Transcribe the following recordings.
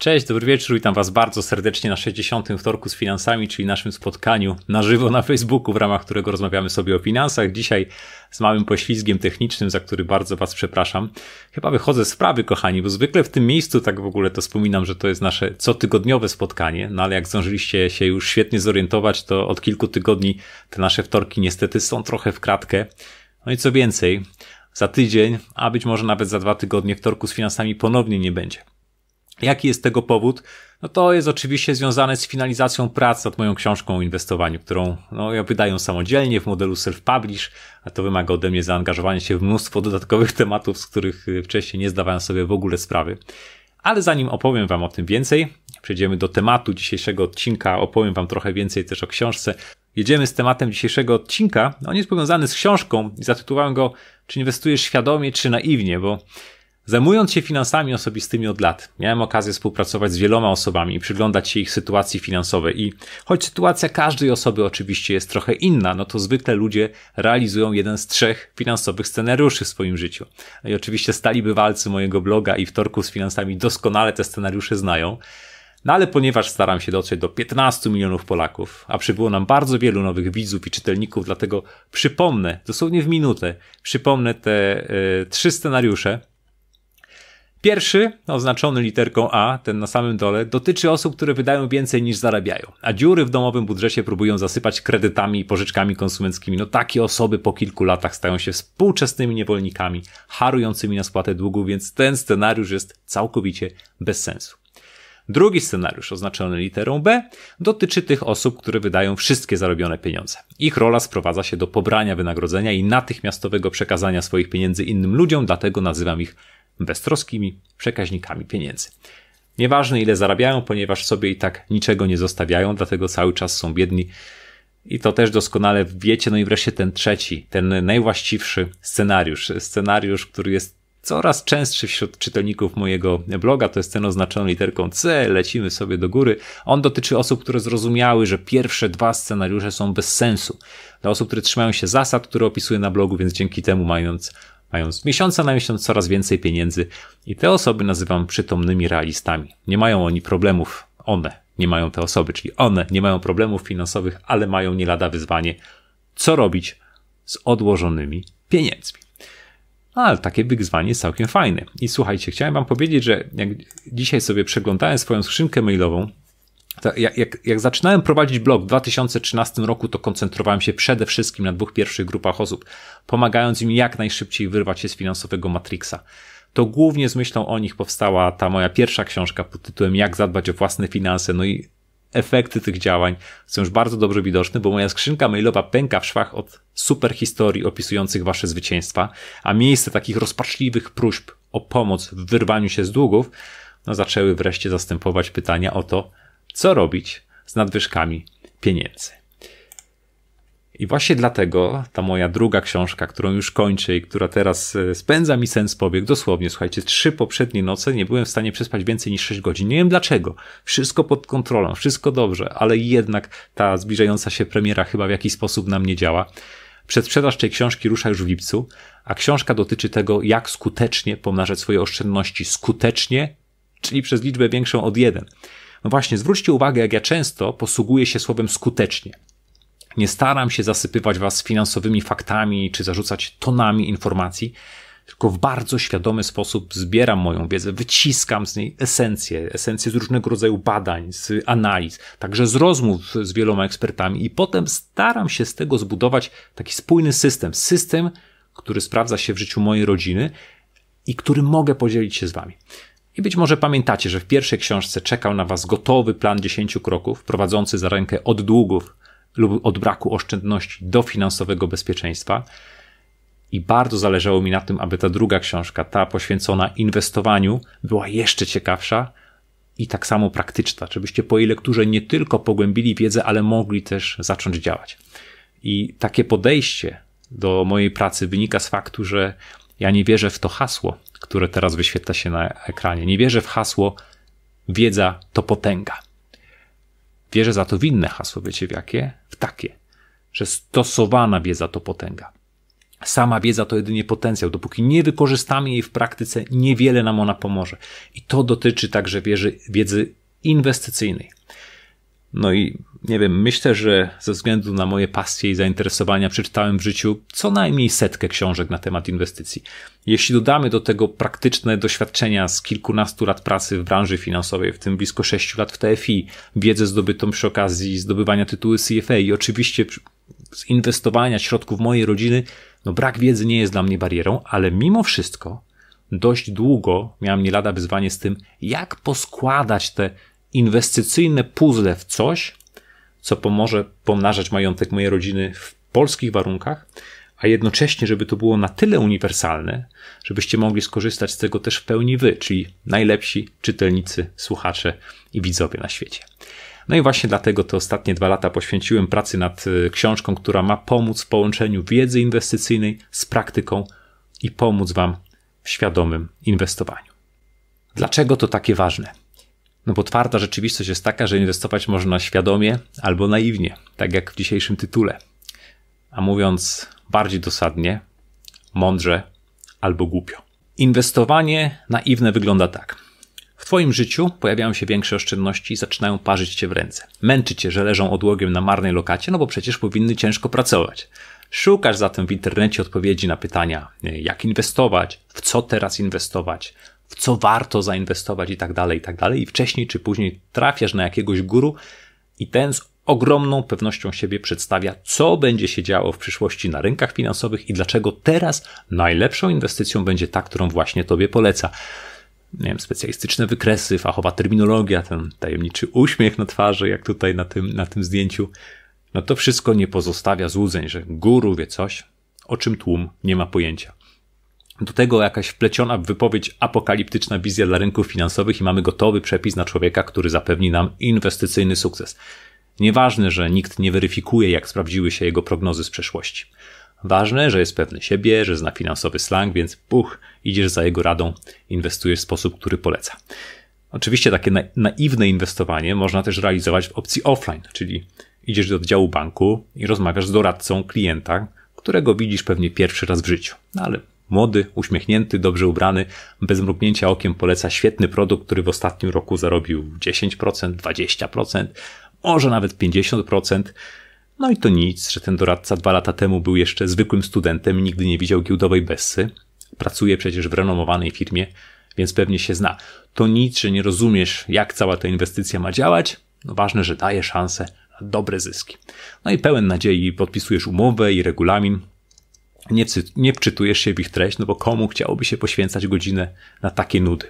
Cześć, dobry wieczór, witam Was bardzo serdecznie na 60. Wtorku z Finansami, czyli naszym spotkaniu na żywo na Facebooku, w ramach którego rozmawiamy sobie o finansach. Dzisiaj z małym poślizgiem technicznym, za który bardzo Was przepraszam. Chyba wychodzę z sprawy, kochani, bo zwykle w tym miejscu tak w ogóle to wspominam, że to jest nasze cotygodniowe spotkanie, no ale jak zdążyliście się już świetnie zorientować, to od kilku tygodni te nasze wtorki niestety są trochę w kratkę. No i co więcej, za tydzień, a być może nawet za 2 tygodnie Wtorku z Finansami ponownie nie będzie. Jaki jest tego powód? No to jest oczywiście związane z finalizacją prac nad moją książką o inwestowaniu, którą ja wydaję samodzielnie w modelu self-publish, a to wymaga ode mnie zaangażowania się w mnóstwo dodatkowych tematów, z których wcześniej nie zdawałem sobie w ogóle sprawy. Ale zanim opowiem Wam o tym więcej, przejdziemy do tematu dzisiejszego odcinka, opowiem Wam trochę więcej też o książce. Jedziemy z tematem dzisiejszego odcinka. On jest powiązany z książką i zatytułowałem go "Czy inwestujesz świadomie, czy naiwnie?", bo zajmując się finansami osobistymi od lat, miałem okazję współpracować z wieloma osobami i przyglądać się ich sytuacji finansowej. I choć sytuacja każdej osoby oczywiście jest trochę inna, no to zwykle ludzie realizują jeden z 3 finansowych scenariuszy w swoim życiu. I oczywiście stali bywalcy mojego bloga i Wtorku z Finansami doskonale te scenariusze znają. No ale ponieważ staram się dotrzeć do 15 milionów Polaków, a przybyło nam bardzo wielu nowych widzów i czytelników, dlatego przypomnę, dosłownie w minutę, te 3 scenariusze. Pierwszy, oznaczony literką A, ten na samym dole, dotyczy osób, które wydają więcej niż zarabiają, a dziury w domowym budżecie próbują zasypać kredytami i pożyczkami konsumenckimi. No takie osoby po kilku latach stają się współczesnymi niewolnikami, harującymi na spłatę długów, więc ten scenariusz jest całkowicie bez sensu. Drugi scenariusz, oznaczony literą B, dotyczy tych osób, które wydają wszystkie zarobione pieniądze. Ich rola sprowadza się do pobrania wynagrodzenia i natychmiastowego przekazania swoich pieniędzy innym ludziom, dlatego nazywam ich beztroskimi przekaźnikami pieniędzy. Nieważne ile zarabiają, ponieważ sobie i tak niczego nie zostawiają, dlatego cały czas są biedni. I to też doskonale wiecie. No i wreszcie ten trzeci, ten najwłaściwszy scenariusz, który jest coraz częstszy wśród czytelników mojego bloga, to jest ten oznaczony literką C, lecimy sobie do góry. On dotyczy osób, które zrozumiały, że pierwsze 2 scenariusze są bez sensu. Dla osób, które trzymają się zasad, które opisuję na blogu, więc dzięki temu mając z miesiąca na miesiąc coraz więcej pieniędzy. I te osoby nazywam przytomnymi realistami. Nie mają oni problemów, te osoby nie mają problemów finansowych, ale mają nie lada wyzwanie, co robić z odłożonymi pieniędzmi. Ale takie wyzwanie jest całkiem fajne. I słuchajcie, chciałem Wam powiedzieć, że jak dzisiaj sobie przeglądałem swoją skrzynkę mailową, to jak zaczynałem prowadzić blog w 2013 roku, to koncentrowałem się przede wszystkim na 2 pierwszych grupach osób, pomagając im jak najszybciej wyrwać się z finansowego Matrixa. To głównie z myślą o nich powstała ta moja pierwsza książka pod tytułem "Jak zadbać o własne finanse". No i efekty tych działań są już bardzo dobrze widoczne, bo moja skrzynka mailowa pęka w szwach od super historii opisujących Wasze zwycięstwa, a miejsce takich rozpaczliwych próśb o pomoc w wyrwaniu się z długów zaczęły wreszcie zastępować pytania o to, co robić z nadwyżkami pieniędzy. I właśnie dlatego ta moja druga książka, którą już kończę i która teraz spędza mi sen z powiek, dosłownie, słuchajcie, 3 poprzednie noce nie byłem w stanie przespać więcej niż 6 godzin. Nie wiem dlaczego. Wszystko pod kontrolą, wszystko dobrze, ale jednak ta zbliżająca się premiera chyba w jakiś sposób na mnie działa. Przedsprzedaż tej książki rusza już w lipcu, a książka dotyczy tego, jak skutecznie pomnażać swoje oszczędności. Skutecznie, czyli przez liczbę większą od 1. No właśnie, zwróćcie uwagę, jak ja często posługuję się słowem skutecznie. Nie staram się zasypywać Was finansowymi faktami czy zarzucać tonami informacji, tylko w bardzo świadomy sposób zbieram moją wiedzę, wyciskam z niej esencję z różnego rodzaju badań, z analiz, także z rozmów z wieloma ekspertami i potem staram się z tego zbudować taki spójny system, który sprawdza się w życiu mojej rodziny i który mogę podzielić się z Wami. I być może pamiętacie, że w pierwszej książce czekał na Was gotowy plan 10 kroków prowadzący za rękę od długów lub od braku oszczędności do finansowego bezpieczeństwa. I bardzo zależało mi na tym, aby ta druga książka, ta poświęcona inwestowaniu, była jeszcze ciekawsza i tak samo praktyczna, żebyście po jej lekturze nie tylko pogłębili wiedzę, ale mogli też zacząć działać. I takie podejście do mojej pracy wynika z faktu, że ja nie wierzę w to hasło, które teraz wyświetla się na ekranie. Nie wierzę w hasło "wiedza to potęga". Wierzę za to w inne hasło, wiecie w jakie? W takie, że stosowana wiedza to potęga. Sama wiedza to jedynie potencjał. Dopóki nie wykorzystamy jej w praktyce, niewiele nam ona pomoże. I to dotyczy także wiedzy inwestycyjnej. No i nie wiem, myślę, że ze względu na moje pasje i zainteresowania przeczytałem w życiu co najmniej 100 książek na temat inwestycji. Jeśli dodamy do tego praktyczne doświadczenia z kilkunastu lat pracy w branży finansowej, w tym blisko 6 lat w TFI, wiedzę zdobytą przy okazji zdobywania tytułu CFA i oczywiście z inwestowania środków mojej rodziny, no brak wiedzy nie jest dla mnie barierą, ale mimo wszystko dość długo miałem nie lada wyzwanie z tym, jak poskładać te inwestycyjne puzzle w coś, co pomoże pomnażać majątek mojej rodziny w polskich warunkach, a jednocześnie, żeby to było na tyle uniwersalne, żebyście mogli skorzystać z tego też w pełni wy, czyli najlepsi czytelnicy, słuchacze i widzowie na świecie. No i właśnie dlatego te ostatnie 2 lata poświęciłem pracy nad książką, która ma pomóc w połączeniu wiedzy inwestycyjnej z praktyką i pomóc wam w świadomym inwestowaniu. Dlaczego to takie ważne? No bo twarda rzeczywistość jest taka, że inwestować można świadomie albo naiwnie, tak jak w dzisiejszym tytule. A mówiąc bardziej dosadnie, mądrze albo głupio. Inwestowanie naiwne wygląda tak. W twoim życiu pojawiają się większe oszczędności i zaczynają parzyć cię w ręce. Męczy cię, że leżą odłogiem na marnej lokacie, no bo przecież powinny ciężko pracować. Szukasz zatem w internecie odpowiedzi na pytania, jak inwestować, w co teraz inwestować, w co warto zainwestować i tak dalej. I wcześniej czy później trafiasz na jakiegoś guru i ten z ogromną pewnością siebie przedstawia, co będzie się działo w przyszłości na rynkach finansowych i dlaczego teraz najlepszą inwestycją będzie ta, którą właśnie tobie poleca. Nie wiem, specjalistyczne wykresy, fachowa terminologia, ten tajemniczy uśmiech na twarzy, jak tutaj na tym zdjęciu. No to wszystko nie pozostawia złudzeń, że guru wie coś, o czym tłum nie ma pojęcia. Do tego jakaś wpleciona w wypowiedź apokaliptyczna wizja dla rynków finansowych i mamy gotowy przepis na człowieka, który zapewni nam inwestycyjny sukces. Nieważne, że nikt nie weryfikuje, jak sprawdziły się jego prognozy z przeszłości. Ważne, że jest pewny siebie, że zna finansowy slang, więc idziesz za jego radą, inwestujesz w sposób, który poleca. Oczywiście takie naiwne inwestowanie można też realizować w opcji offline, czyli idziesz do oddziału banku i rozmawiasz z doradcą klienta, którego widzisz pewnie pierwszy raz w życiu. No ale młody, uśmiechnięty, dobrze ubrany, bez mrugnięcia okiem poleca świetny produkt, który w ostatnim roku zarobił 10%, 20%, może nawet 50%. No i to nic, że ten doradca 2 lata temu był jeszcze zwykłym studentem i nigdy nie widział giełdowej bessy. Pracuje przecież w renomowanej firmie, więc pewnie się zna. To nic, że nie rozumiesz, jak cała ta inwestycja ma działać. No ważne, że daje szansę na dobre zyski. No i pełen nadziei podpisujesz umowę i regulamin. Nie wczytujesz się w ich treść, no bo komu chciałoby się poświęcać godzinę na takie nudy.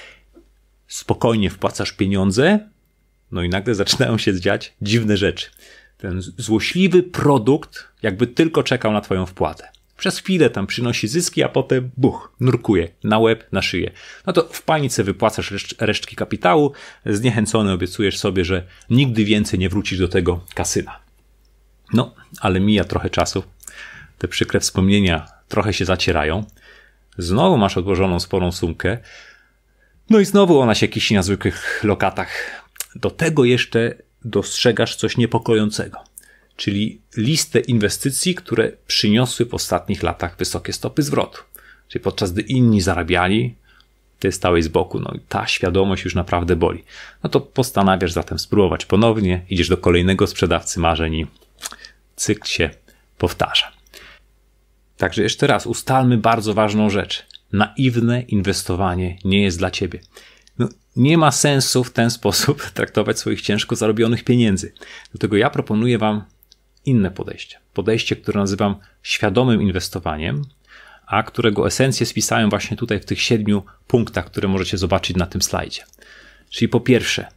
Spokojnie wpłacasz pieniądze, no i nagle zaczynają się dziać dziwne rzeczy. Ten złośliwy produkt jakby tylko czekał na twoją wpłatę. Przez chwilę tam przynosi zyski, a potem nurkuje na łeb, na szyję. No to w panice wypłacasz resztki kapitału, zniechęcony obiecujesz sobie, że nigdy więcej nie wrócisz do tego kasyna. No, ale mija trochę czasu. Te przykre wspomnienia trochę się zacierają. Znowu masz odłożoną sporą sumkę. No i znowu ona się kiści na zwykłych lokatach. Do tego jeszcze dostrzegasz coś niepokojącego, czyli listę inwestycji, które przyniosły w ostatnich latach wysokie stopy zwrotu. Czyli podczas gdy inni zarabiali, ty stałeś z boku, no i ta świadomość już naprawdę boli. No to postanawiasz zatem spróbować ponownie, idziesz do kolejnego sprzedawcy marzeń i cykl się powtarza. Także jeszcze raz ustalmy bardzo ważną rzecz. Naiwne inwestowanie nie jest dla ciebie. No, nie ma sensu w ten sposób traktować swoich ciężko zarobionych pieniędzy. Dlatego ja proponuję wam inne podejście. Podejście, które nazywam świadomym inwestowaniem, a którego esencję spisałem właśnie tutaj w tych 7 punktach, które możecie zobaczyć na tym slajdzie. Czyli po pierwsze,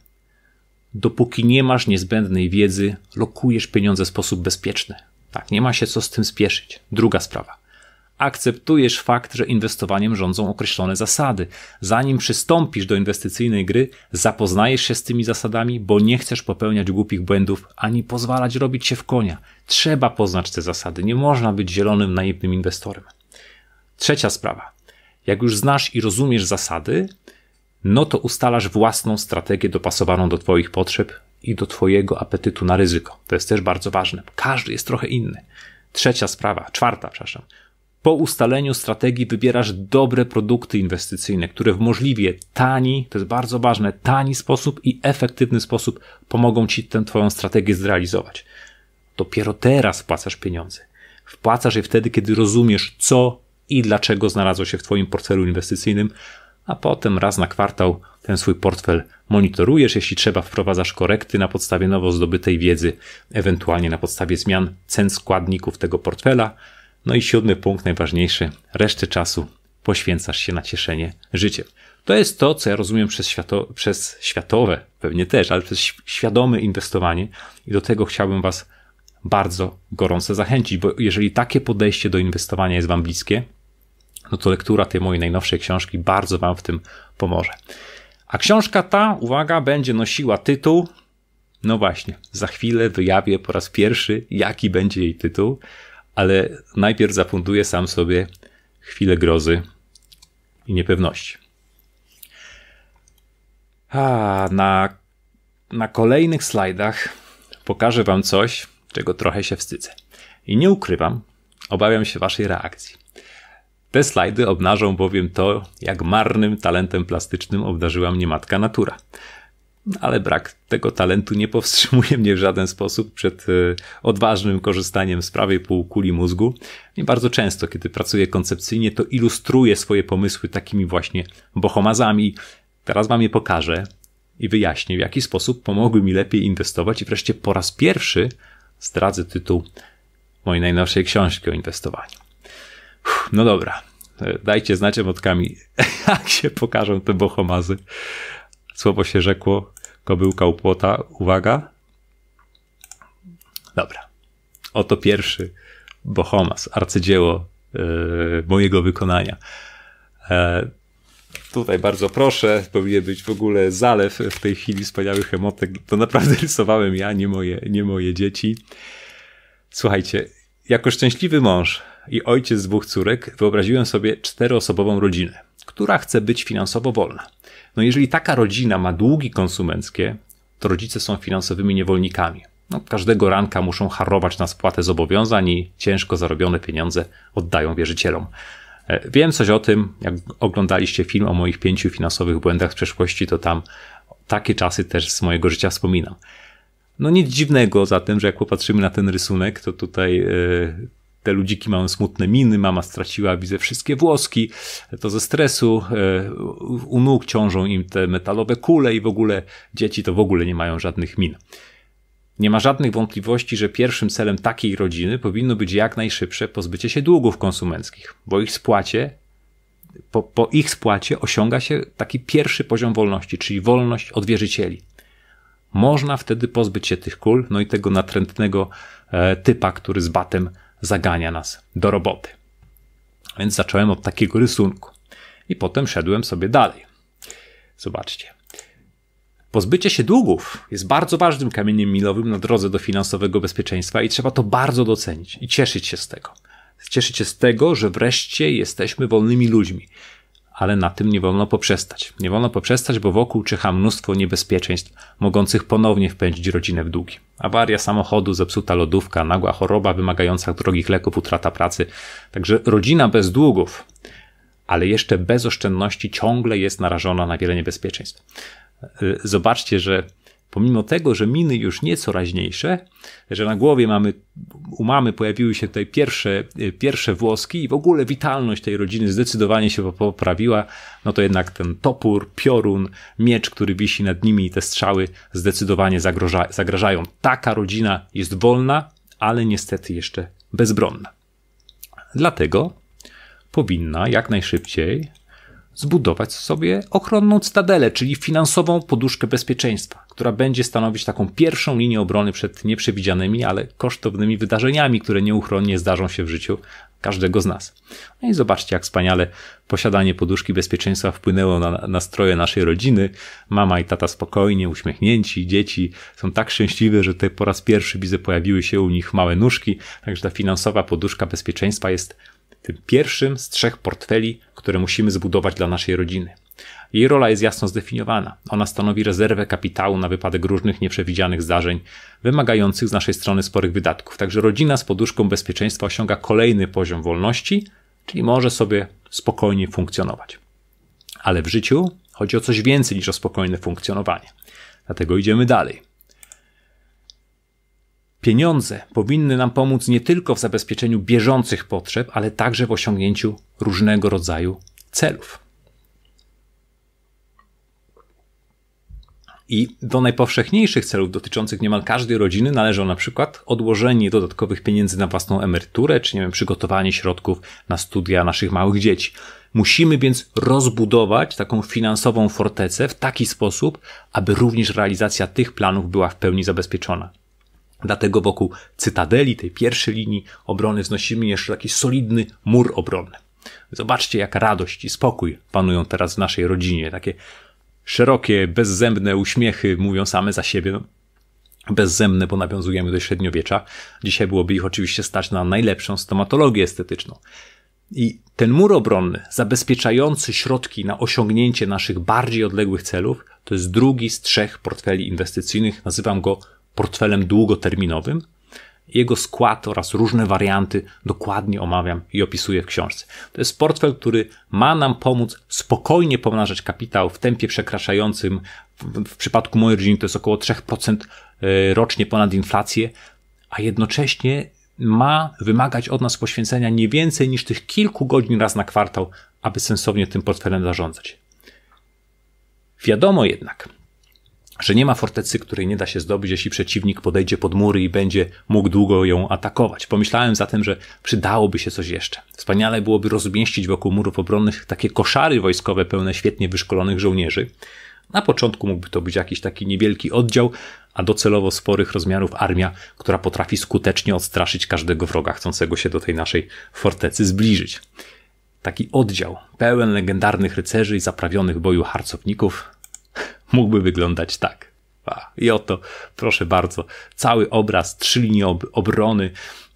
dopóki nie masz niezbędnej wiedzy, lokujesz pieniądze w sposób bezpieczny. Tak, nie ma się co z tym spieszyć. Druga sprawa. Akceptujesz fakt, że inwestowaniem rządzą określone zasady. Zanim przystąpisz do inwestycyjnej gry, zapoznajesz się z tymi zasadami, bo nie chcesz popełniać głupich błędów, ani pozwalać robić się w konia. Trzeba poznać te zasady. Nie można być zielonym, naiwnym inwestorem. Trzecia sprawa. Jak już znasz i rozumiesz zasady, no to ustalasz własną strategię dopasowaną do twoich potrzeb i do twojego apetytu na ryzyko. To jest też bardzo ważne. Każdy jest trochę inny. Czwarta. Po ustaleniu strategii wybierasz dobre produkty inwestycyjne, które w możliwie tani, to jest bardzo ważne, tani sposób i efektywny sposób pomogą Ci tę Twoją strategię zrealizować. Dopiero teraz wpłacasz pieniądze. Wpłacasz je wtedy, kiedy rozumiesz, co i dlaczego znalazło się w Twoim portfelu inwestycyjnym, a potem raz na kwartał ten swój portfel monitorujesz, jeśli trzeba wprowadzasz korekty na podstawie nowo zdobytej wiedzy, ewentualnie na podstawie zmian cen składników tego portfela. No i 7. punkt, najważniejszy, resztę czasu poświęcasz się na cieszenie życiem. To jest to, co ja rozumiem przez światowe, pewnie też, ale przez świadome inwestowanie i do tego chciałbym Was bardzo gorąco zachęcić, bo jeżeli takie podejście do inwestowania jest Wam bliskie, no to lektura tej mojej najnowszej książki bardzo Wam w tym pomoże. A książka ta, uwaga, będzie nosiła tytuł, no właśnie, za chwilę wyjawię po raz pierwszy, jaki będzie jej tytuł, ale najpierw zafunduję sam sobie chwilę grozy i niepewności. Na kolejnych slajdach pokażę Wam coś, czego trochę się wstydzę. I nie ukrywam, obawiam się Waszej reakcji. Te slajdy obnażą bowiem to, jak marnym talentem plastycznym obdarzyła mnie matka natura. Ale brak tego talentu nie powstrzymuje mnie w żaden sposób przed odważnym korzystaniem z prawej półkuli mózgu. I bardzo często, kiedy pracuję koncepcyjnie, to ilustruję swoje pomysły takimi właśnie bohomazami. Teraz Wam je pokażę i wyjaśnię, w jaki sposób pomogły mi lepiej inwestować i wreszcie po raz pierwszy zdradzę tytuł mojej najnowszej książki o inwestowaniu. No dobra, dajcie znać emotkami, jak się pokażą te bohomazy. Słowo się rzekło, kobyłka u płota. Uwaga. Dobra. Oto pierwszy bohomaz, arcydzieło mojego wykonania. Tutaj bardzo proszę, powinien być w ogóle zalew w tej chwili wspaniałych emotek. To naprawdę rysowałem ja, nie moje dzieci. Słuchajcie, jako szczęśliwy mąż i ojciec 2 córek wyobraziłem sobie 4-osobową rodzinę, która chce być finansowo wolna. No jeżeli taka rodzina ma długi konsumenckie, to rodzice są finansowymi niewolnikami. No, każdego ranka muszą harować na spłatę zobowiązań i ciężko zarobione pieniądze oddają wierzycielom. Wiem coś o tym, jak oglądaliście film o moich 5 finansowych błędach z przeszłości, to tam takie czasy też z mojego życia wspominam. No nic dziwnego zatem, że jak popatrzymy na ten rysunek, to tutaj te ludziki mają smutne miny, mama straciła, widzę, wszystkie włoski, to ze stresu, u nóg ciążą im te metalowe kule i w ogóle dzieci to w ogóle nie mają żadnych min. Nie ma żadnych wątpliwości, że pierwszym celem takiej rodziny powinno być jak najszybsze pozbycie się długów konsumenckich, bo po ich spłacie osiąga się taki pierwszy poziom wolności, czyli wolność od wierzycieli. Można wtedy pozbyć się tych kul, no i tego natrętnego typa, który z batem zagania nas do roboty. Więc zacząłem od takiego rysunku i potem szedłem sobie dalej. Zobaczcie. Pozbycie się długów jest bardzo ważnym kamieniem milowym na drodze do finansowego bezpieczeństwa i trzeba to bardzo docenić i cieszyć się z tego. Cieszyć się z tego, że wreszcie jesteśmy wolnymi ludźmi. Ale na tym nie wolno poprzestać. Nie wolno poprzestać, bo wokół czyha mnóstwo niebezpieczeństw, mogących ponownie wpędzić rodzinę w długi. Awaria samochodu, zepsuta lodówka, nagła choroba wymagająca drogich leków, utrata pracy. Także rodzina bez długów, ale jeszcze bez oszczędności ciągle jest narażona na wiele niebezpieczeństw. Zobaczcie, że pomimo tego, że miny już nieco raźniejsze, że na głowie u mamy pojawiły się tutaj pierwsze włoski i w ogóle witalność tej rodziny zdecydowanie się poprawiła, no to jednak ten topór, piorun, miecz, który wisi nad nimi i te strzały zdecydowanie zagrażają. Taka rodzina jest wolna, ale niestety jeszcze bezbronna. Dlatego powinna jak najszybciej zbudować sobie ochronną cytadelę, czyli finansową poduszkę bezpieczeństwa, która będzie stanowić taką pierwszą linię obrony przed nieprzewidzianymi, ale kosztownymi wydarzeniami, które nieuchronnie zdarzą się w życiu każdego z nas. No i zobaczcie, jak wspaniale posiadanie poduszki bezpieczeństwa wpłynęło na nastroje naszej rodziny. Mama i tata spokojnie, uśmiechnięci, dzieci są tak szczęśliwe, że tutaj po raz pierwszy widzę, pojawiły się u nich małe nóżki, także ta finansowa poduszka bezpieczeństwa jest tym pierwszym z 3 portfeli, które musimy zbudować dla naszej rodziny. Jej rola jest jasno zdefiniowana. Ona stanowi rezerwę kapitału na wypadek różnych nieprzewidzianych zdarzeń, wymagających z naszej strony sporych wydatków. Także rodzina z poduszką bezpieczeństwa osiąga kolejny poziom wolności, czyli może sobie spokojnie funkcjonować. Ale w życiu chodzi o coś więcej niż o spokojne funkcjonowanie. Dlatego idziemy dalej. Pieniądze powinny nam pomóc nie tylko w zabezpieczeniu bieżących potrzeb, ale także w osiągnięciu różnego rodzaju celów. I do najpowszechniejszych celów dotyczących niemal każdej rodziny należą na przykład odłożenie dodatkowych pieniędzy na własną emeryturę, czy przygotowanie środków na studia naszych małych dzieci. Musimy więc rozbudować taką finansową fortecę w taki sposób, aby również realizacja tych planów była w pełni zabezpieczona. Dlatego wokół cytadeli, tej pierwszej linii obrony, wznosimy jeszcze taki solidny mur obronny. Zobaczcie, jaka radość i spokój panują teraz w naszej rodzinie. Takie szerokie, bezzębne uśmiechy mówią same za siebie. No, bezzębne, bo nawiązujemy do średniowiecza. Dzisiaj byłoby ich oczywiście stać na najlepszą stomatologię estetyczną. I ten mur obronny, zabezpieczający środki na osiągnięcie naszych bardziej odległych celów, to jest drugi z 3 portfeli inwestycyjnych. Nazywam go portfelem długoterminowym. Jego skład oraz różne warianty dokładnie omawiam i opisuję w książce. To jest portfel, który ma nam pomóc spokojnie pomnażać kapitał w tempie przekraczającym, w przypadku mojej rodziny to jest około 3% rocznie ponad inflację, a jednocześnie ma wymagać od nas poświęcenia nie więcej niż tych kilku godzin raz na kwartał, aby sensownie tym portfelem zarządzać. Wiadomo jednak, że nie ma fortecy, której nie da się zdobyć, jeśli przeciwnik podejdzie pod mury i będzie mógł długo ją atakować. Pomyślałem zatem, że przydałoby się coś jeszcze. Wspaniale byłoby rozmieścić wokół murów obronnych takie koszary wojskowe pełne świetnie wyszkolonych żołnierzy. Na początku mógłby to być jakiś taki niewielki oddział, a docelowo sporych rozmiarów armia, która potrafi skutecznie odstraszyć każdego wroga chcącego się do tej naszej fortecy zbliżyć. Taki oddział pełen legendarnych rycerzy i zaprawionych w boju harcowników mógłby wyglądać tak. I oto, proszę bardzo, cały obraz, 3 linie obrony.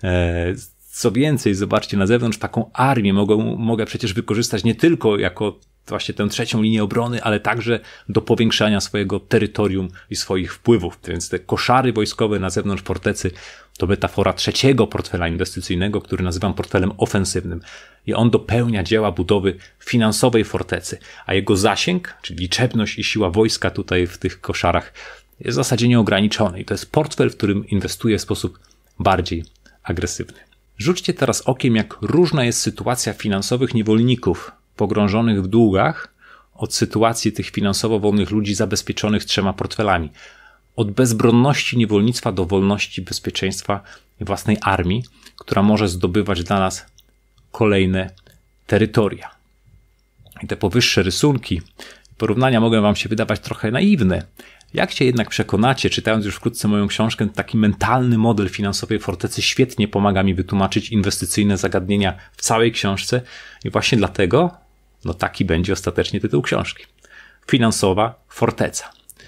Co więcej, zobaczcie, na zewnątrz taką armię mogę przecież wykorzystać nie tylko jako właśnie tę 3. linię obrony, ale także do powiększania swojego terytorium i swoich wpływów. Więc te koszary wojskowe na zewnątrz fortecy to metafora 3. portfela inwestycyjnego, który nazywam portfelem ofensywnym. I on dopełnia dzieła budowy finansowej fortecy, a jego zasięg, czyli liczebność i siła wojska tutaj w tych koszarach jest w zasadzie nieograniczony. I to jest portfel, w którym inwestuję w sposób bardziej agresywny. Rzućcie teraz okiem, jak różna jest sytuacja finansowych niewolników pogrążonych w długach od sytuacji tych finansowo wolnych ludzi zabezpieczonych 3 portfelami. Od bezbronności niewolnictwa do wolności, bezpieczeństwa i własnej armii, która może zdobywać dla nas kolejne terytoria. I te powyższe rysunki, porównania mogą wam się wydawać trochę naiwne. Jak się jednak przekonacie, czytając już wkrótce moją książkę, taki mentalny model finansowej fortecy świetnie pomaga mi wytłumaczyć inwestycyjne zagadnienia w całej książce i właśnie dlatego taki będzie ostatecznie tytuł książki. Finansowa forteca.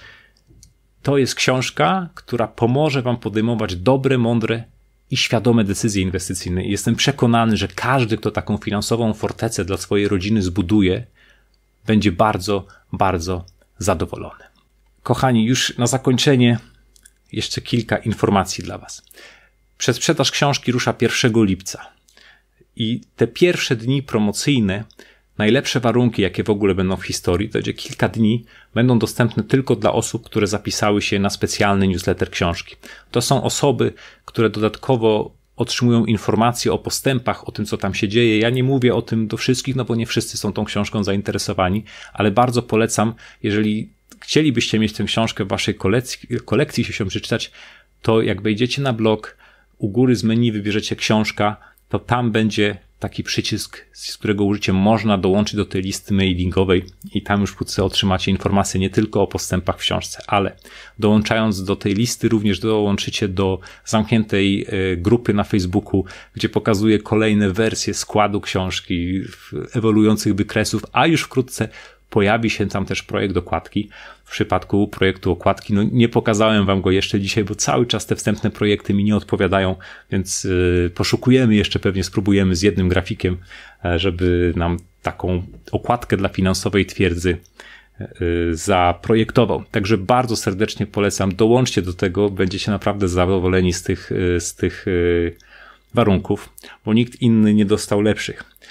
To jest książka, która pomoże wam podejmować dobre, mądre i świadome decyzje inwestycyjne. I jestem przekonany, że każdy, kto taką finansową fortecę dla swojej rodziny zbuduje, będzie bardzo, bardzo zadowolony. Kochani, już na zakończenie jeszcze kilka informacji dla was. Przedsprzedaż książki rusza 1 lipca. I te pierwsze dni promocyjne, najlepsze warunki, jakie w ogóle będą w historii, to będzie kilka dni, będą dostępne tylko dla osób, które zapisały się na specjalny newsletter książki. To są osoby, które dodatkowo otrzymują informacje o postępach, o tym, co tam się dzieje. Ja nie mówię o tym do wszystkich, bo nie wszyscy są tą książką zainteresowani, ale bardzo polecam, jeżeli chcielibyście mieć tę książkę w waszej kolekcji się przeczytać, to jak wejdziecie na blog, u góry z menu wybierzecie książka, to tam będzie taki przycisk, z którego użyciem można dołączyć do tej listy mailingowej i tam już wkrótce otrzymacie informacje nie tylko o postępach w książce, ale dołączając do tej listy również dołączycie do zamkniętej grupy na Facebooku, gdzie pokazuję kolejne wersje składu książki, ewoluujących wykresów, a już wkrótce pojawi się tam też projekt okładki. W przypadku projektu okładki, nie pokazałem wam go jeszcze dzisiaj, bo cały czas te wstępne projekty mi nie odpowiadają, więc poszukujemy jeszcze, pewnie spróbujemy z jednym grafikiem, żeby nam taką okładkę dla finansowej twierdzy zaprojektował. Także bardzo serdecznie polecam, dołączcie do tego, będziecie naprawdę zadowoleni z tych warunków, bo nikt inny nie dostał lepszych.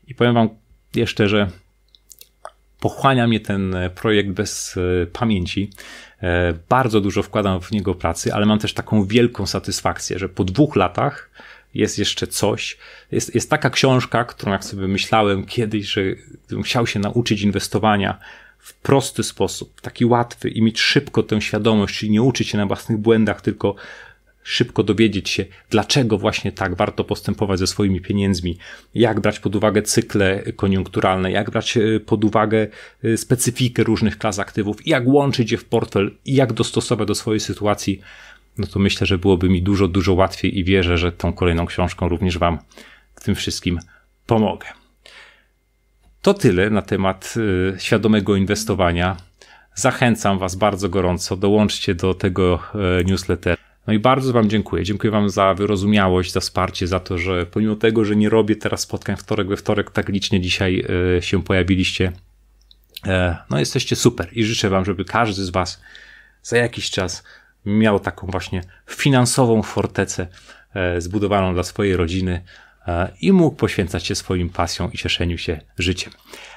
I powiem wam jeszcze, że pochłania mnie ten projekt bez pamięci. Bardzo dużo wkładam w niego pracy, ale mam też taką wielką satysfakcję, że po 2 latach jest jeszcze coś. Jest taka książka, którą jak sobie myślałem kiedyś, że gdybym chciał się nauczyć inwestowania w prosty sposób, taki łatwy i mieć szybko tę świadomość, czyli nie uczyć się na własnych błędach, tylko szybko dowiedzieć się, dlaczego właśnie tak warto postępować ze swoimi pieniędzmi, jak brać pod uwagę cykle koniunkturalne, jak brać pod uwagę specyfikę różnych klas aktywów, jak łączyć je w portfel i jak dostosować do swojej sytuacji, no to myślę, że byłoby mi dużo, dużo łatwiej i wierzę, że tą kolejną książką również wam w tym wszystkim pomogę. To tyle na temat świadomego inwestowania. Zachęcam was bardzo gorąco, dołączcie do tego newslettera. No i bardzo wam dziękuję. Dziękuję wam za wyrozumiałość, za wsparcie, za to, że pomimo tego, że nie robię teraz spotkań wtorek we wtorek, tak licznie dzisiaj się pojawiliście. No jesteście super i życzę wam, żeby każdy z was za jakiś czas miał taką właśnie finansową fortecę zbudowaną dla swojej rodziny i mógł poświęcać się swoim pasjom i cieszeniu się życiem.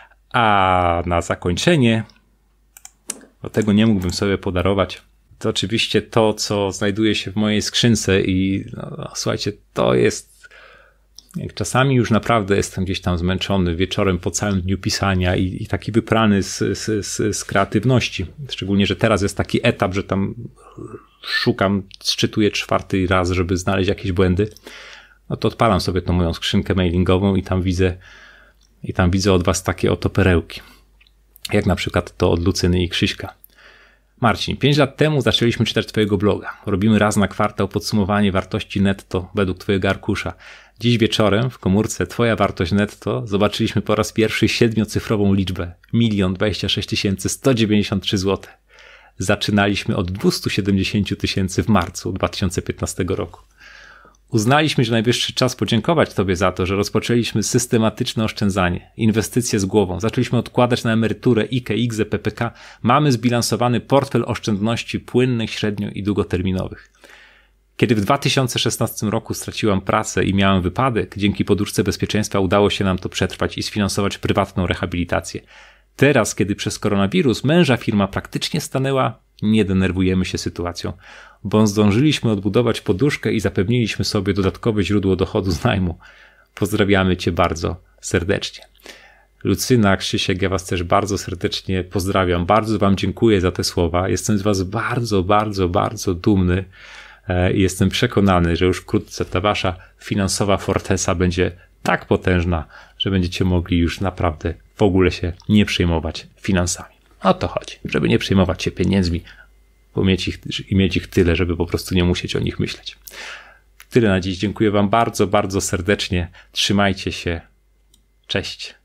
A na zakończenie, bo tego nie mógłbym sobie podarować, to oczywiście to, co znajduje się w mojej skrzynce i słuchajcie, to jest, jak czasami już naprawdę jestem gdzieś tam zmęczony wieczorem po całym dniu pisania i taki wyprany z kreatywności. Szczególnie, że teraz jest taki etap, że tam szukam, szczytuję 4. raz, żeby znaleźć jakieś błędy. No to odpalam sobie tą moją skrzynkę mailingową i tam widzę od was takie oto perełki. Jak na przykład to od Lucyny i Krzyśka. Marcin, 5 lat temu zaczęliśmy czytać twojego bloga. Robimy raz na kwartał podsumowanie wartości netto według twojego arkusza. Dziś wieczorem w komórce twoja wartość netto zobaczyliśmy po raz pierwszy 7-cyfrową liczbę. 1 026 193 zł. Zaczynaliśmy od 270 000 w marcu 2015 roku. Uznaliśmy, że najwyższy czas podziękować tobie za to, że rozpoczęliśmy systematyczne oszczędzanie, inwestycje z głową, zaczęliśmy odkładać na emeryturę IKE, IGZE, PPK, mamy zbilansowany portfel oszczędności płynnych, średnio i długoterminowych. Kiedy w 2016 roku straciłam pracę i miałem wypadek, dzięki poduszce bezpieczeństwa udało się nam to przetrwać i sfinansować prywatną rehabilitację. Teraz, kiedy przez koronawirus męża firma praktycznie stanęła, nie denerwujemy się sytuacją, bo zdążyliśmy odbudować poduszkę i zapewniliśmy sobie dodatkowe źródło dochodu z najmu. Pozdrawiamy cię bardzo serdecznie. Lucyna, Krzysiek, ja was też bardzo serdecznie pozdrawiam. Bardzo wam dziękuję za te słowa. Jestem z was bardzo, bardzo, bardzo dumny i jestem przekonany, że już wkrótce ta wasza finansowa fortesa będzie tak potężna, że będziecie mogli już naprawdę w ogóle się nie przejmować finansami. O to chodzi, żeby nie przejmować się pieniędzmi, bo mieć ich tyle, żeby po prostu nie musieć o nich myśleć. Tyle na dziś. Dziękuję wam bardzo, bardzo serdecznie. Trzymajcie się. Cześć.